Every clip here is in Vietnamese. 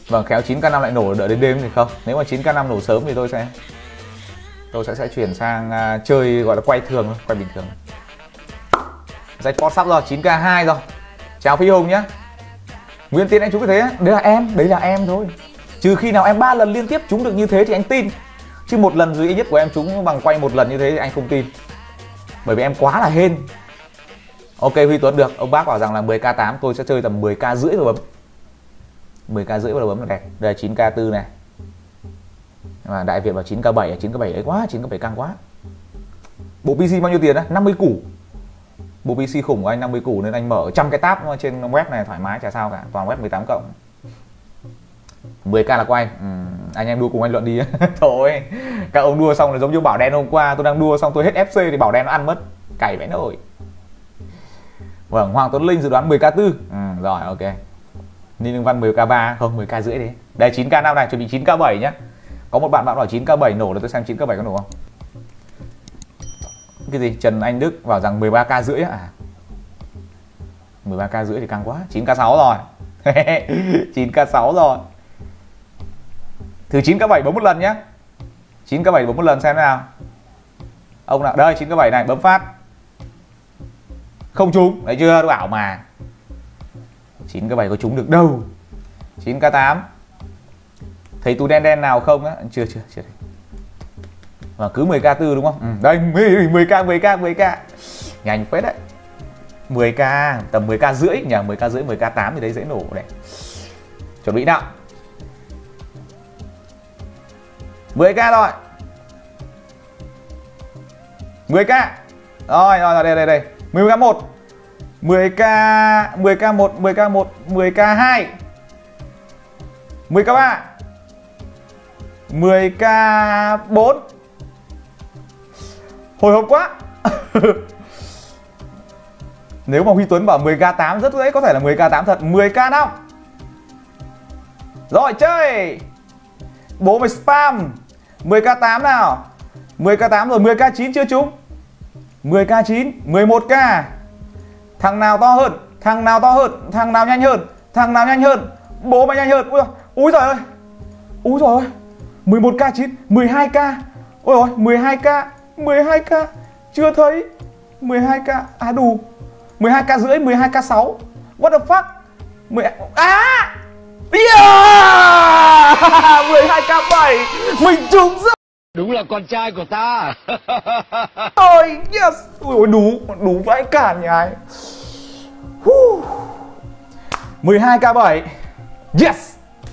Vâng, khéo 9k5 lại nổ đợi đến đêm thì không. Nếu mà 9k5 nổ sớm thì tôi sẽ chuyển sang chơi gọi là quay thường thôi, quay bình thường. Jackpot sắp rồi, 9k2 rồi. Chào Phi Hùng nhá. Nguyên Tiến anh trúng cái thế, đấy là em thôi. Trừ khi nào em 3 lần liên tiếp trúng được như thế thì anh tin. Chứ một lần duy nhất của em trúng bằng quay một lần như thế thì anh không tin. Bởi vì em quá là hên. Ok Huy Tuấn được, ông bác bảo rằng là 10k8 tôi sẽ chơi tầm 10k rưỡi rồi bấm. 10k rưỡi vào bấm là đẹp. Đây là 9k4 này. Mà Đại Việt vào 9k7, 9k7 ấy quá, 9k7 căng quá. Bộ PC bao nhiêu tiền đấy? 50 củ. Bộ PC khủng của anh 50 củ nên anh mở 100 cái tab trên web này thoải mái chả sao cả, toàn web 18 cộng. 10k là của anh. Anh em đua cùng anh Luận đi. Thôi, các ông đua xong là giống như Bảo Đen hôm qua, tôi đang đua xong tôi hết FC thì Bảo Đen nó ăn mất. Cày vẽ nổi. Vâng, Hoàng Tuấn Linh dự đoán 10k4. Rồi ok. Ninh Lương Văn 10k3, không 10k rưỡi đi. Đây 9k5 này, chuẩn bị 9k7 nhá. Có một bạn bảo 9k7 nổ để tôi xem 9k7 có nổ không. Cái gì? Trần Anh Đức bảo rằng 13k rưỡi à? 13k rưỡi thì căng quá. 9k6 rồi. 9k6 rồi. Thử 9k7 bấm một lần nhé. 9k7 bấm một lần xem nào. Ông nào đây 9k7 này bấm phát. Không trúng, thấy chưa? Tôi bảo mà. 9k7 có trúng được đâu. 9k8. Thấy túi đen đen nào không á? Chưa. Và cứ 10k4 đúng không? Đây 10k. Nhanh phết đấy. 10k, tầm 10k rưỡi nhỉ, 10k rưỡi, 10k8 thì đấy dễ nổ đấy. Chuẩn bị nào. 10k rồi. 10k. Rồi đây. 10k1. 10k1, 10k2. 10k3. 10k4. Hồi hộp quá. Nếu mà Huy Tuấn bảo 10k8 rất dễ có thể là 10k8 thật. 10k5. Rồi chơi. Bố mày spam. 10k8 nào. 10k8 rồi, 10k9 chưa trúng. 10k9, 11k. Thằng nào to hơn? Thằng nào nhanh hơn? Bố mày nhanh hơn. Úi giời ơi. 11k9, 12k. Ôi ôi, 12k. Chưa thấy. 12k. À đủ. 12k rưỡi, 12k6. What the fuck? 12k7. Mình trúng rồi. Đúng là con trai của ta. Ôi yes. Ui đủ vãi cản nhà ấy. 12k7. Yes.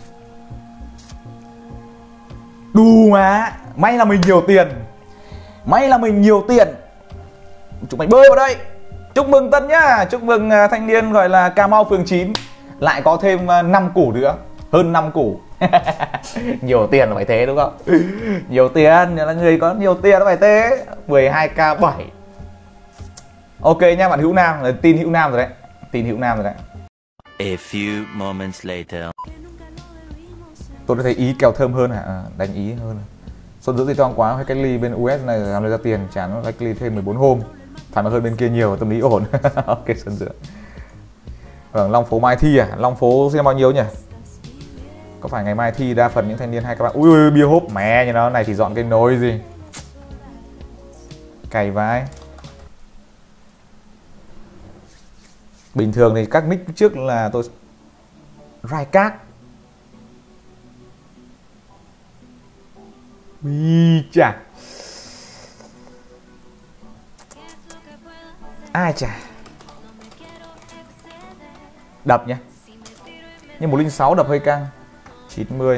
Đủ mà. May là mình nhiều tiền. Chúng mày bơi vào đây. Chúc mừng Tân nhá. Chúc mừng thanh niên gọi là Cà Mau phường 9. Lại có thêm 5 củ nữa. Hơn 5 củ. Nhiều tiền là phải thế đúng không? Nhiều tiền là người có nhiều tiền nó phải thế. 12k7. Ok nha bạn Hữu Nam. Tin Hữu Nam rồi đấy. A few moments later. Tôi đã thấy Ý kèo thơm hơn hả? Đánh Ý hơn. Xuân Dưỡng thì toang quá, hay cách ly bên US này làm lấy ra tiền, trả nó cách ly thêm 14 hôm. Thoải mái hơn bên kia nhiều, tâm lý ổn. Ok Xuân Dưỡng. Vâng, Long Phố mai thi à? Long Phố xem bao nhiêu nhỉ? Có phải ngày mai thi đa phần những thanh niên hay các bạn. Ui bia hốp mẹ như nó này thì dọn cái nồi gì. Cày vãi. Bình thường thì các nick trước là tôi rai cát. Ui chà. Ai chà. Đập nhá. Nhưng 106 đập hơi căng. 90.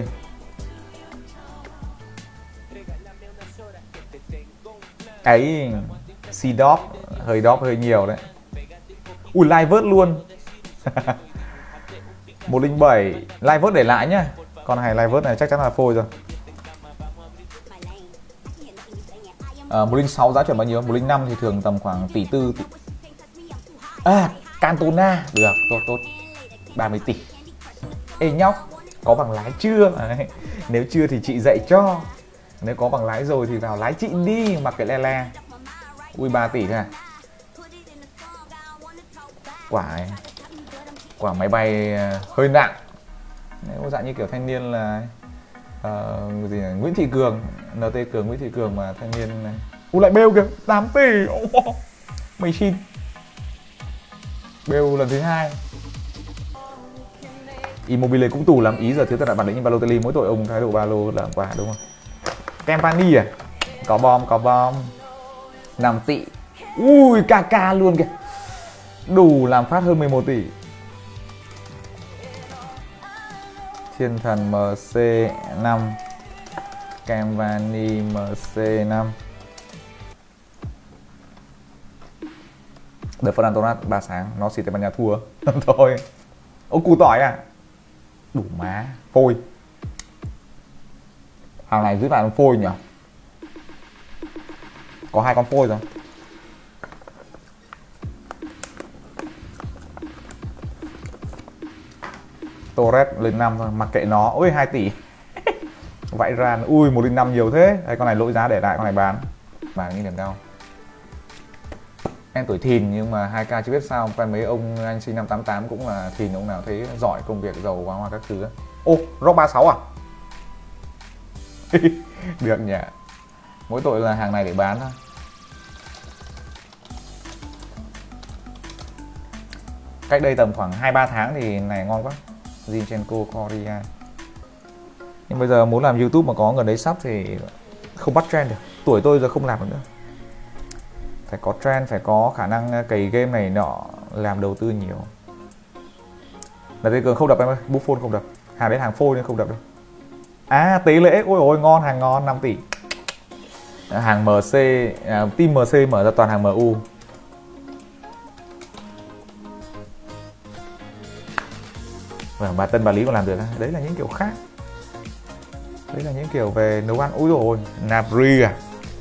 Ấy C-Dop hơi nhiều đấy. Ui live vớt luôn. 107 live vớt để lại nhá. Con này live vớt này chắc chắn là phôi rồi. 106 giá chuẩn bao nhiêu? 105 thì thường tầm khoảng tỷ tư. Cantona được, tốt 30 tỷ. Ê nhóc, có bằng lái chưa? Đấy. Nếu chưa thì chị dạy cho. Nếu có bằng lái rồi thì vào lái chị đi, mặc cái le. Ui 3 tỷ thôi à. Quả máy bay hơi nặng. Nếu dạng như kiểu thanh niên là gì này? Nguyễn Thị Cường, NT Cường, Nguyễn Thị Cường mà thanh niên này. Lại bêu kìa, 8 tỷ. Mày xin. Bêu lần thứ 2. Immobile cũng tù lắm, ý giờ thiếu tất cả bản lĩnh như Balotelli, mỗi tội ông thái độ ba lô làm quá đúng không? Kempani à? Có bom. 5 tỷ. Ui, KK luôn kìa. Đủ làm phát hơn 11 tỷ. Thiên thần MC5, Cavani MC5. The Ferran Torres 3 sáng, nó xịt Tây Ban Nha thua. Thôi. Ô củ tỏi à? Đủ má, phôi. Hàng này dưới bàn phôi nhỉ? Có 2 con phôi rồi. Torres lên 5 thôi, mặc kệ nó. Ôi 2 tỷ. Vãi ran. Ui 105 nhiều thế. Đây con này lỗi giá để lại, con này bán. Bán như điểm đâu. Em tuổi thìn nhưng mà 2K chưa biết sao quen mấy ông anh sinh năm 88 cũng là thìn, ông nào thấy giỏi công việc giàu quá hoa các thứ. Ô, Rock 36 à? Được nhỉ. Mỗi tội là hàng này để bán thôi. Cách đây tầm khoảng 2-3 tháng thì này ngon quá. Zinchenko, Korea. Nhưng bây giờ muốn làm YouTube mà có gần đấy sắp thì không bắt trend được. Tuổi tôi giờ không làm được nữa. Phải có trend, phải có khả năng cày game này nọ, làm đầu tư nhiều. Là Tây Cường không đập em ơi, Buffon không đập. Hàng đến hàng phôi nên không đập đâu. À, tế lễ, ôi ôi ngon, hàng ngon, 5 tỷ. Hàng MC, team MC mở ra toàn hàng MU. Vâng, bà Tân bà Lý còn làm được. Đấy là những kiểu khác. Đấy là những kiểu về nấu ăn. Úi dồi ôi, Nabri à.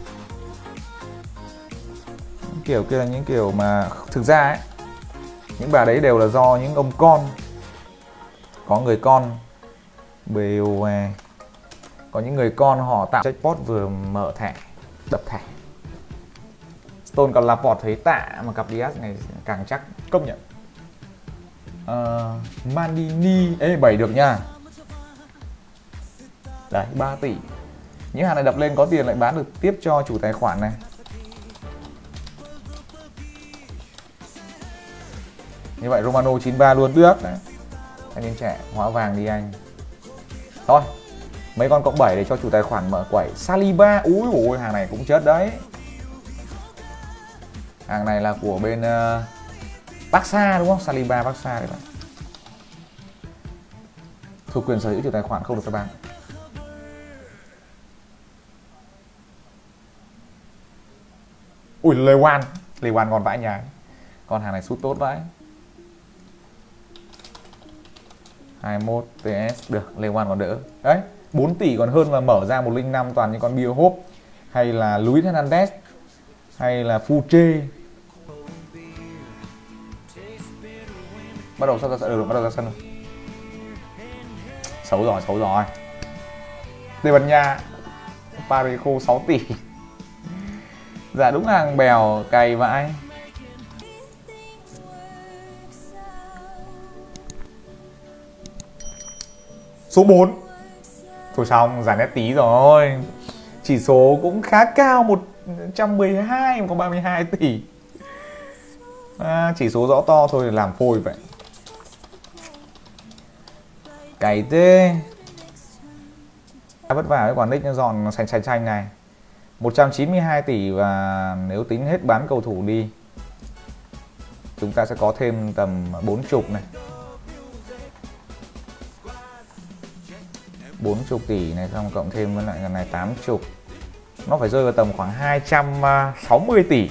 Những kiểu kia là những kiểu mà thực ra ấy, những bà đấy đều là do những ông con. Có người con BOE. Có những người con họ tạo jackpot vừa mở thẻ, đập thẻ. Stone còn Laporte thấy tạ mà cặp Diaz này càng chắc, công nhận. Mandini, ê 7 được nha. Đấy 3 tỷ. Những hàng này đập lên có tiền lại bán được tiếp cho chủ tài khoản này. Như vậy Romano 93 luôn được đấy. Thanh niên trẻ hóa vàng đi anh. Thôi mấy con cộng 7 để cho chủ tài khoản mở quẩy. Saliba, úi ôi hàng này cũng chết đấy. Hàng này là của bên Barca đúng không? Saliba Barca đấy bạn. Thuộc quyền sở hữu chủ tài khoản không được các bạn. Ui Lewan còn vãi nhà. Con hàng này sút tốt vãi. 21 TS được, Lewan còn đỡ. Đấy, 4 tỷ còn hơn mà mở ra 105 toàn những con Bia Hope hay là Luis Hernandez hay là Fuche. Bắt đầu ra sân, bắt đầu ra sân rồi. Xấu rồi. Tây Ban Nha Parejo 6 tỷ. Dạ đúng hàng bèo cày vãi. Số 4. Thôi xong, giảm nét tí rồi. Chỉ số cũng khá cao, 112 mà có 32 tỷ. Chỉ số rõ to thôi làm phôi vậy. Cày thế. Vất vả với quả nick giòn xanh này. 192 tỷ và nếu tính hết bán cầu thủ đi chúng ta sẽ có thêm tầm 40 này. 40 tỷ này xong cộng thêm với lại gần này 80. Nó phải rơi vào tầm khoảng 260 tỷ.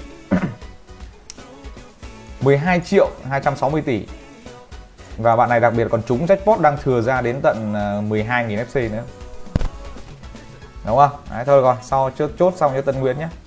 12 triệu 260 tỷ. Và bạn này đặc biệt còn trúng jackpot đang thừa ra đến tận 12.000 FC nữa. Đúng không? Đấy, thôi còn sau chốt xong cho Tân Nguyễn nhé.